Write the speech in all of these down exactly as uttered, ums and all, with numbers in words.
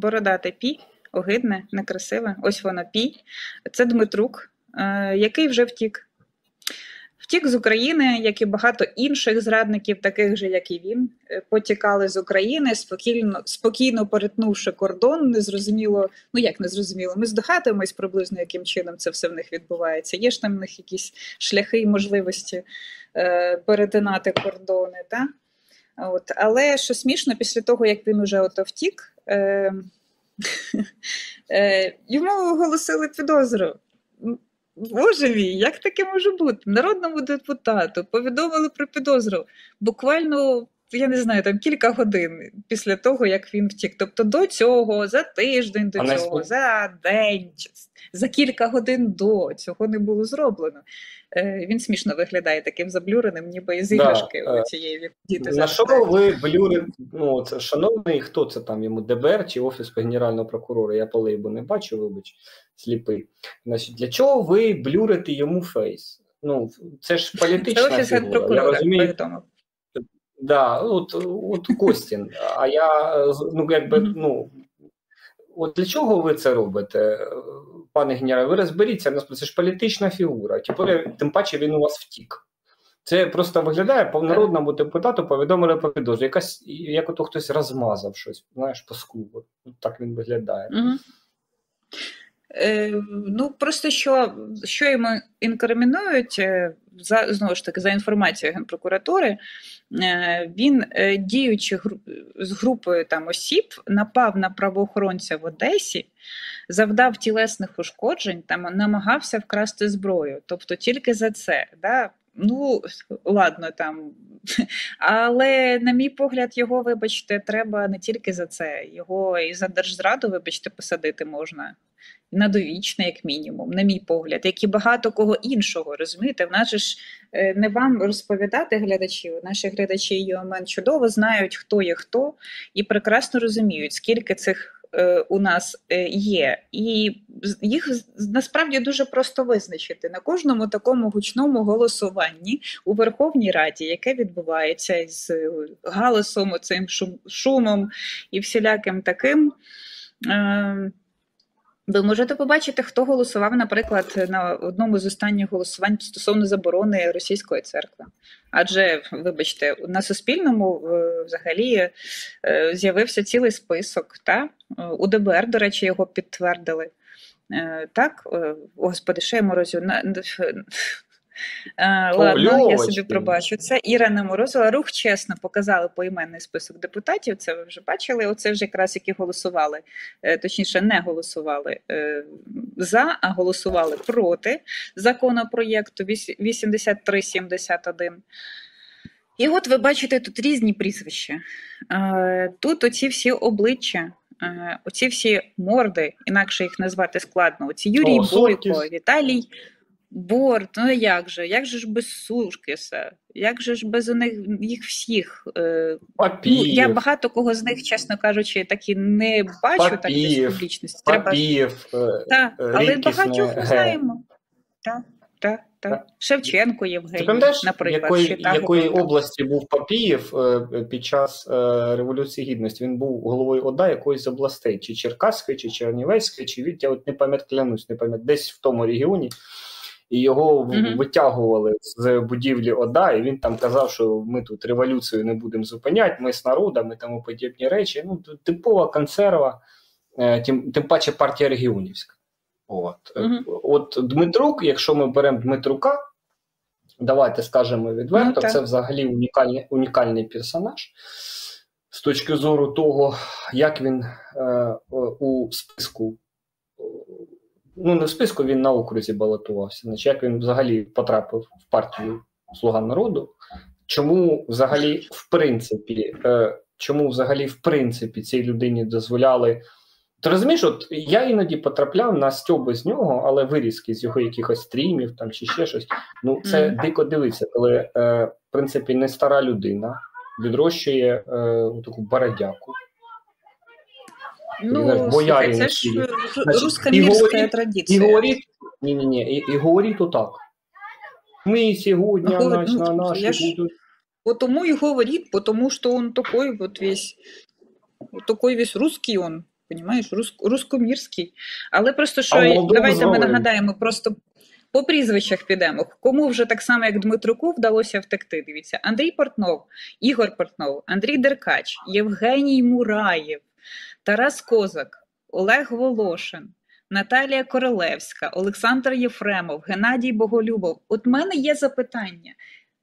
бородате пі, огидне, некрасиве. Ось воно пі. Це Дмитрук, е, який вже втік. Втік з України, як і багато інших зрадників, таких же, як і він, потікали з України, спокійно, спокійно перетнувши кордон, незрозуміло, ну як незрозуміло, ми здогадуємось приблизно, яким чином це все в них відбувається. Є ж там в них якісь шляхи і можливості е, перетинати кордони, та? От. Але що смішно, після того, як він уже ото втік, е, е, йому оголосили підозру. Боже мій, як таке може бути? Народному депутату повідомили про підозру буквально, я не знаю, там кілька годин після того, як він втік. Тобто до цього, за тиждень до А цього, не... за день, за кілька годин до цього не було зроблено. Е, він смішно виглядає таким заблюреним, ніби із іграшки да. цієї діти. На що ви блюрите, ну, це, шановний, хто це там йому, ДБР чи Офіс Генерального прокурора, я по лейбу не бачу, вибач, сліпий. Значить, для чого ви блюрите йому фейс? Ну, це ж політична це Офіс фігура, я розумію. Да, от, от Костін, а я, ну, якби, mm-hmm. ну, от для чого ви це робите, пане генерал? Ви розберіться, це ж політична фігура, тепер, тим паче він у вас втік. Це просто виглядає, по народному депутату повідомили про підозру. Якась, як ото хтось розмазав щось, знаєш, по склу. От так він виглядає. Угу. Е, ну, просто що, що йому інкримінують, за, знову ж таки, за інформацією Генпрокуратури, е, він, е, діючи гру, з групою там осіб, напав на правоохоронця в Одесі, завдав тілесних ушкоджень, там намагався вкрасти зброю. Тобто тільки за це, да? Ну, ладно, там, але, на мій погляд, його, вибачте, треба не тільки за це, його і за держзраду, вибачте, посадити можна. На довічне, як мінімум, на мій погляд, як і багато кого іншого, розумієте? В нас же ж не вам розповідати глядачів, наші глядачі ЮМН чудово знають, хто є хто, і прекрасно розуміють, скільки цих у нас є. І їх насправді дуже просто визначити. На кожному такому гучному голосуванні у Верховній Раді, яке відбувається з галасом, оцим шум, шумом і всіляким таким, ви можете побачити, хто голосував, наприклад, на одному з останніх голосувань стосовно заборони російської церкви. Адже, вибачте, на Суспільному взагалі з'явився цілий список, та? У ДБР, до речі, його підтвердили. Так, господи, що я морозю? А, ладно, я собі пробачу. Це Іра Морозова. Рух чесно показали поіменний список депутатів, це ви вже бачили. Оце вже якраз які голосували, точніше не голосували за, а голосували проти законопроєкту вісімдесят три сімдесят один. І от ви бачите тут різні прізвища. Тут оці всі обличчя, оці всі морди, інакше їх назвати складно. Оці Юрій О, Бойко, Віталій Борт, ну як же, як же ж без Суркіса, як же ж без у них, їх всіх. Папієв. Ну, я багато кого з них, чесно кажучи, так і не бачу так десь в публічності. Папієв, так, але багатьох ми знаємо. Так, так, так. Шевченко Євгеній, наприклад. Якої, якої області був Папієв під час Революції Гідності? Він був головою ОДА якоїсь з областей, чи Черкаської, чи Чернівецької, чи від, я от не пам'ятаю, клянусь, не пам'ятаю, десь в тому регіоні. І його mm-hmm. витягували з будівлі ОДА, і він там казав, що ми тут революцію не будемо зупиняти, ми з народом, і тому подібні речі. Ну, типова консерва, тим, тим паче партія регіонівська. От. Mm-hmm. От Дмитрук, якщо ми беремо Дмитрука, давайте скажемо відверто, mm-hmm. це взагалі унікальний, унікальний персонаж з точки зору того, як він е, у списку, ну не в списку, він на окрузі балотувався, значить, як він взагалі потрапив в партію «Слуга народу», чому взагалі в принципі, е, чому взагалі в принципі цій людині дозволяли. Ти розумієш, от я іноді потрапляв на стьоби з нього, але вирізки з його якихось стрімів там чи ще щось. Ну, це mm. дико дивиться, коли, е, в принципі, не стара людина відрощує е, таку бородяку. Ну, слухай, це ж русско-мірська традиція. І говорить, ні-ні-ні, і, і говорить отак. Ми сьогодні, ну, наш, ну, на наші ж... будуть. Потому и говорит, потому что он такой вот весь, такой весь русский он. понімаєш, Рус, рускомірський. Але просто що, А Молдову давайте ми звалили. нагадаємо, просто по прізвищах підемо. Кому вже так само, як Дмитруку, вдалося втекти. Дивіться, Андрій Портнов, Ігор Портнов, Андрій Деркач, Євгеній Мураєв, Тарас Козак, Олег Волошин, Наталія Королевська, Олександр Єфремов, Геннадій Боголюбов. От в мене є запитання.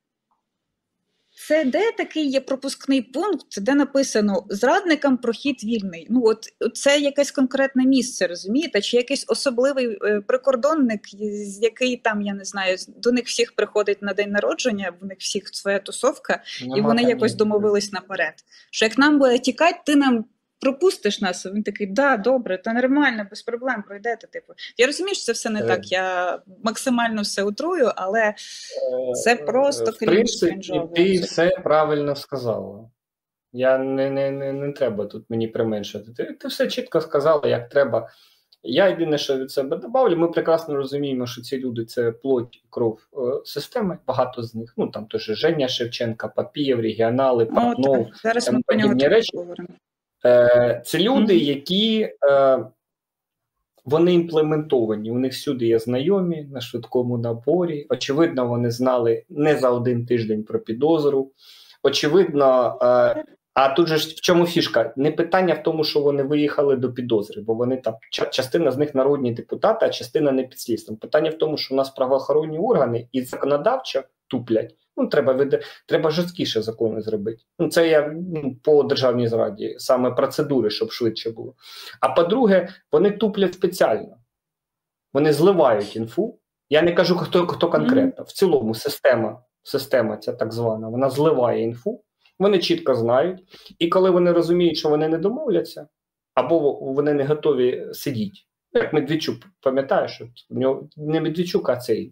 Це де такий є пропускний пункт, де написано «зрадникам прохід вільний». Ну, от, от це якесь конкретне місце, розумієте? Чи якийсь особливий е, прикордонник, з який там, я не знаю, до них всіх приходить на день народження, в них всіх своя тусовка, Нема і вони там якось ніякого. домовились наперед. Що як нам буде тікати, ти нам пропустиш нас? Він такий, да, добре, та нормально, без проблем, пройдете. Типу. Я розумію, що це все не Е. так, я максимально все утрую, але це просто В крінж, принципі, крінжово. ти все правильно сказала. Я не, не, не, не треба тут мені применшити. Ти, ти все чітко сказала, як треба. Я єдине, що від себе добавлю, ми прекрасно розуміємо, що ці люди – це плоть і кров е, системи, багато з них. Ну, там теж Женя Шевченка, Папієв, регіонали, О, Портнов. так. Зараз там ми про нього подібні так речі. поговоримо. Е, це люди, Мгм. які е, вони імплементовані. У них всюди є знайомі на швидкому наборі. Очевидно, вони знали не за один тиждень про підозру. Очевидно, е, а тут же ж в чому фішка? Не питання в тому, що вони виїхали до підозри, бо вони там ча- частина з них народні депутати, а частина не під слідством. Питання в тому, що у нас правоохоронні органи і законодавчо туплять. Ну, треба вида... треба жорсткіше закони зробити. Ну, це я ну, по державній зраді, саме процедури, щоб швидше було. А по-друге, вони туплять спеціально. Вони зливають інфу. Я не кажу, хто, хто конкретно. В цілому система, система ця так звана, вона зливає інфу. Вони чітко знають. І коли вони розуміють, що вони не домовляться, або вони не готові сидіти. Як Медведчук, пам'ятаєш, що в нього не Медведчук, а цей.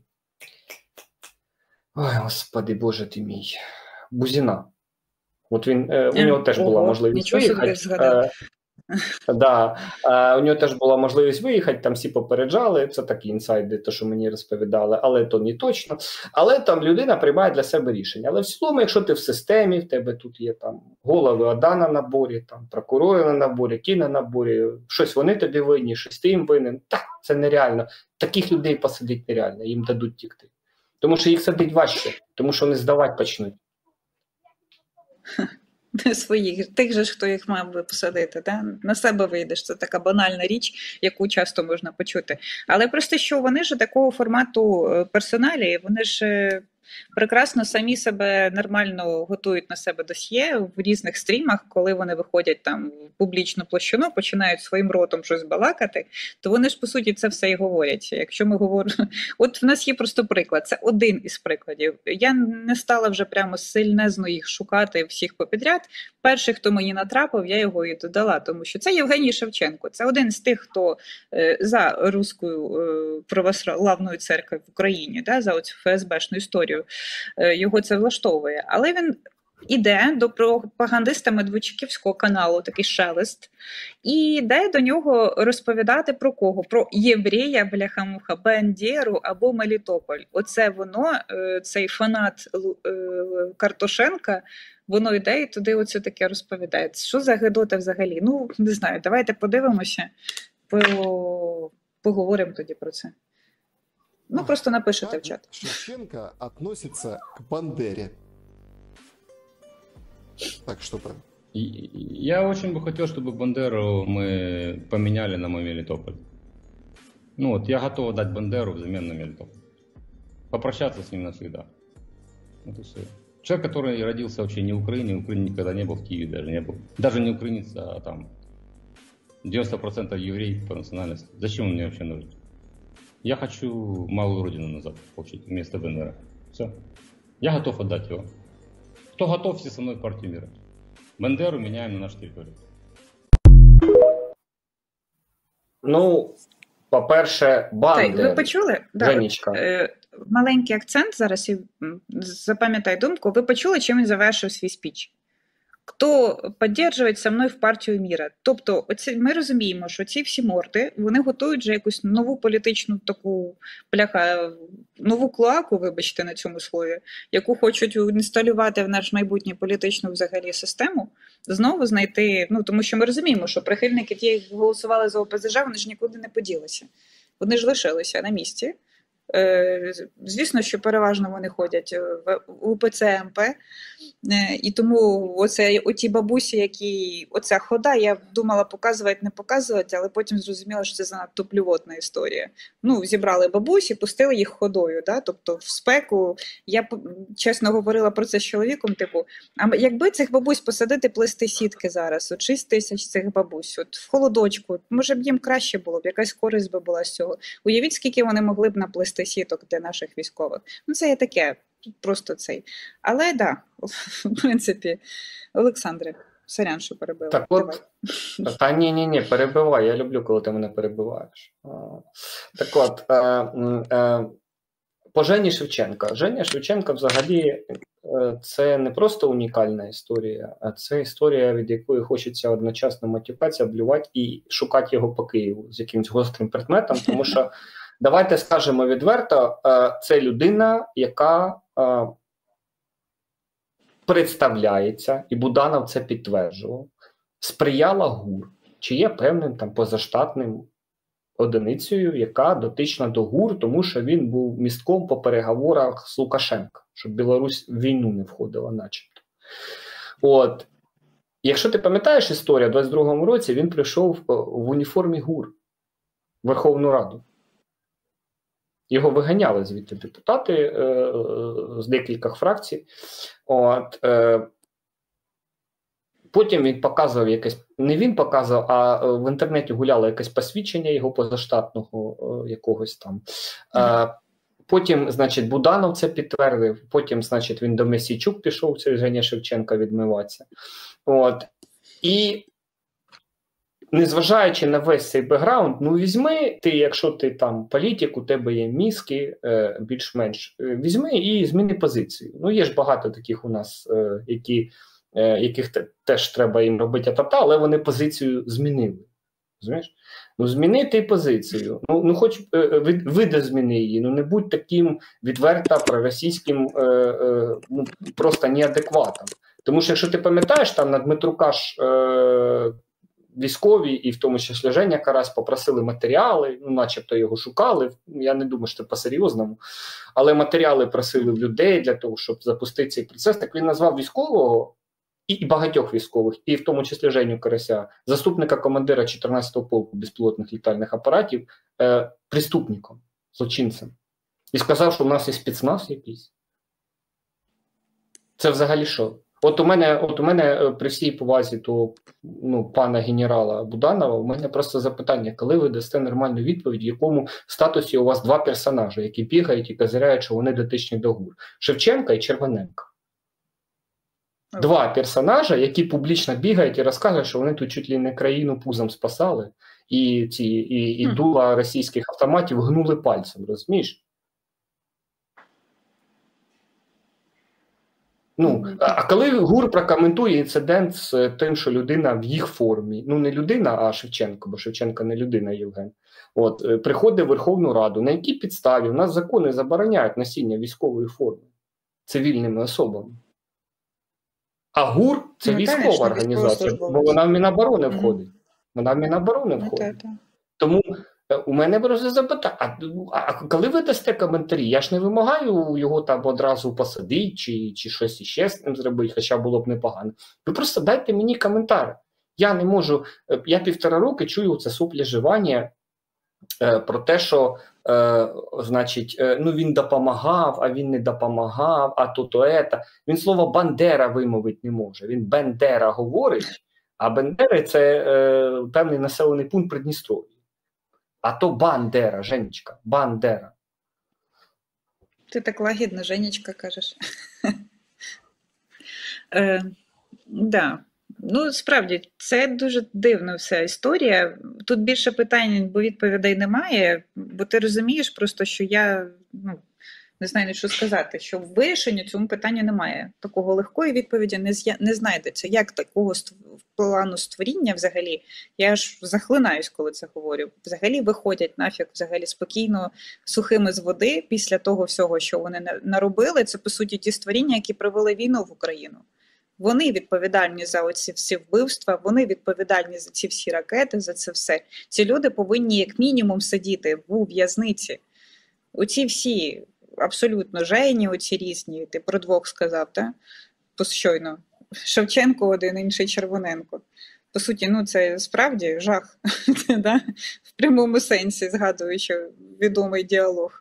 Ой, господи, боже ти мій. Бузіна. От він, е, у нього теж була Ого, можливість нічого собі виїхати. згадав. Е, да, е, у нього теж була можливість виїхати, там всі попереджали, це такі інсайди, то, що мені розповідали, але то не точно. Але там людина приймає для себе рішення. Але в цілому, якщо ти в системі, в тебе тут є там голови ОДА на наборі, там прокурори на наборі, ті на наборі, щось вони тобі винні, щось ти їм винен. Так, це нереально. Таких людей посадити нереально, їм дадуть тікти. Тому що їх садить важче, тому що вони здавати почнуть. Своїх, тих же ж, хто їх мав би посадити, да? На себе вийдеш, це така банальна річ, яку часто можна почути. Але просто, що вони ж такого формату персоналі, вони ж прекрасно самі себе нормально готують на себе досьє в різних стрімах, коли вони виходять там в публічну площину, починають своїм ротом щось балакати, то вони ж, по суті, це все і говорять. Якщо ми говоримо... От в нас є просто приклад, це один із прикладів. Я не стала вже прямо сильнезно їх шукати всіх попідряд. Перший, хто мені натрапив, я його і додала, тому що це Євгеній Шевченко. Це один з тих, хто е, за руською е, православною церквою в Україні, да, за оцю ФСБшну історію, е, його це влаштовує. Але він іде до пропагандиста Медведчуківського каналу, такий Шелест, і йде до нього розповідати про кого? Про єврея, бляха-муха, Бандеру або Мелітополь. Оце воно, е, цей фанат е, Картошенка, воно йде і туди оце таке розповідає. Що за гидота взагалі? Ну, не знаю, давайте подивимося, по... поговоримо тоді про це. Ну, просто напишите в чат. Шевченко относится к Бандере. Так что там? И- Я очень бы хотел, чтобы Бандеру мы поменяли на мой Мелитополь. Ну вот, я готов дать Бандеру взамен на Мелитополь. Попрощаться с ним навсегда. Вот и все. Человек, который родился вообще не в Украине, в Украине никогда не был, в Киеве даже не был. Даже не украинец, а там девяносто процентов еврей по национальности. Зачем он мне вообще нужен? Я хочу малую родину назад получить вместо БНР. Все. Я готов отдать его. Кто готов, все со мной в партию мира. Бандеру меняем на нашу территорию. Ну, по-перше, Так, ви Бандер, почули? Да, Женечка. е, маленький акцент зараз, і м, запам'ятай думку. Ви почули, чим він завершив свій спіч? Хто підтримує со мною в партію міра? Тобто, оці, ми розуміємо, що ці всі морди, вони готують вже якусь нову політичну таку, бляха, нову клоаку, вибачте, на цьому слові, яку хочуть інсталювати в наш майбутню політичну взагалі систему, знову знайти, ну тому що ми розуміємо, що прихильники ті, які голосували за О Пе Зе Же, вони ж нікуди не поділися. Вони ж лишилися на місці. Звісно, що переважно вони ходять в У Пе Це Ем Пе, і тому оце, оті бабусі, які, оця хода, я думала показувати, не показувати, але потім зрозуміла, що це занадто плювотна історія. Ну, зібрали бабусі, пустили їх ходою, да? Тобто в спеку, я чесно говорила про це з чоловіком, типу, а якби цих бабусь посадити плести сітки зараз, от шість тисяч цих бабусь, от в холодочку, може б їм краще було б, якась користь би була з цього. Уявіть, скільки вони могли б наплести сіток для наших військових. Ну, це є таке, просто цей. Але, так, да, в принципі, Олександре, сорян, що перебила. Так от, та ні-ні-ні, перебивай, я люблю, коли ти мене перебиваєш. Так от, е, е, по Жені Шевченка. Женя Шевченка взагалі це не просто унікальна історія, а це історія, від якої хочеться одночасно матюкатися, блювати і шукати його по Києву з якимось гострим предметом, тому що давайте скажемо відверто, це людина, яка представляється, і Буданов це підтверджував, сприяла ГУР, чи є певним там позаштатним одиницею, яка дотична до ГУР, тому що він був містком по переговорах з Лукашенка, щоб Білорусь в війну не входила начебто. От. Якщо ти пам'ятаєш історію, у двадцять другому році він прийшов в уніформі ГУР в Верховну Раду. Його виганяли звідти депутати е, з декількох фракцій. От, е, потім він показував якесь, не він показував, а в інтернеті гуляло якесь посвідчення його позаштатного е, якогось там. Е, потім, значить, Буданов це підтвердив, потім, значить, він до Мосійчук пішов, це Женя Шевченка відмиватися. От. І незважаючи на весь цей бекграунд, ну візьми, ти, якщо ти там політик, у тебе є мізки, е, більш-менш, е, візьми і зміни позицію. Ну є ж багато таких у нас, е, які, е, яких те, теж треба їм робити та-та, але вони позицію змінили. Розумієш? Ну зміни ти позицію, ну, ну хоч е, види зміни її, ну не будь таким відверто проросійським, е, е, ну просто неадекватом. Тому що якщо ти пам'ятаєш, там на Дмитрука ж е, військові, і в тому числі Женя Карась, попросили матеріали, ну начебто його шукали, я не думаю, що це по-серйозному, але матеріали просили в людей для того, щоб запустити цей процес. Так він назвав військового, і, і багатьох військових, і в тому числі Женю Карася, заступника командира чотирнадцятого полку безпілотних літальних апаратів, е, преступником, злочинцем. І сказав, що у нас є спецназ якийсь. Це взагалі що? От у мене, от у мене при всій повазі до ну, пана генерала Буданова, у мене просто запитання, коли ви дасте нормальну відповідь, в якому статусі у вас два персонажі, які бігають і козиряють, що вони дотичні до ГУР. Шевченка і Червоненко. Два персонажі, які публічно бігають і розказують, що вони тут чуть ли не країну пузом спасали, і, ці, і, і дула російських автоматів гнули пальцем, розумієш? Ну, а коли ГУР прокоментує інцидент з тим, що людина в їх формі, ну не людина, а Шевченко, бо Шевченко не людина, Євген, от, приходить в Верховну Раду, на якій підставі? У нас закони забороняють носіння військової форми цивільними особами. А ГУР – це ну, військова конечно, організація, бо вона в Міноборони mm-hmm. входить. Вона в Міноборони входить. Mm-hmm. Тому у мене просто запитання, а, а коли ви дасте коментарі? Я ж не вимагаю його там одразу посадити чи, чи щось іще з ним зробити, хоча було б непогано. Ви просто дайте мені коментар. Я не можу, я півтора роки чую це суплеживання е, про те, що е, значить, е, ну він допомагав, а він не допомагав, а то-то ета. Він слово Бандера вимовити не може. Він Бендера говорить, а Бендери – це е, певний населений пункт Придністров'я. А то Бандера, Женечка, Бандера. Ти так лагідно, Женечка, кажеш. е, да. Ну, справді, це дуже дивна вся історія. Тут більше питань, бо відповідей немає, бо ти розумієш просто, що я ну, не знаю, що сказати, що в вирішенні цьому питанню немає. Такого легкої відповіді не, не знайдеться. Як такого плану створіння взагалі, я ж захлинаюсь, коли це говорю, взагалі виходять нафіг взагалі спокійно, сухими з води після того всього, що вони наробили. Це, по суті, ті створіння, які привели війну в Україну. Вони відповідальні за оці всі вбивства, вони відповідальні за ці всі ракети, за це все. Ці люди повинні як мінімум сидіти у в'язниці. Оці всі абсолютно жені, оці різні, ти про двох сказав, так? Щойно. Шевченко один, інший Червоненко. По суті, ну це справді жах, да? В прямому сенсі, згадуючи відомий діалог.